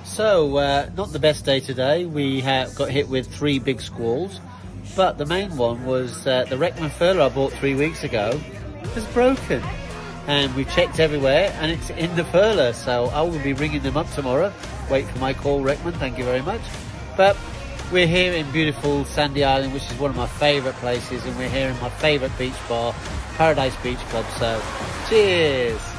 So, not the best day today. We got hit with 3 big squalls, but the main one was the Reckmann Furler I bought 3 weeks ago was broken. And we've checked everywhere and it's in the furler, so I will be ringing them up tomorrow. Wait for my call, Reckmann, thank you very much. But we're here in beautiful Sandy Island, which is one of my favourite places, and we're here in my favourite beach bar, Paradise Beach Club, so cheers!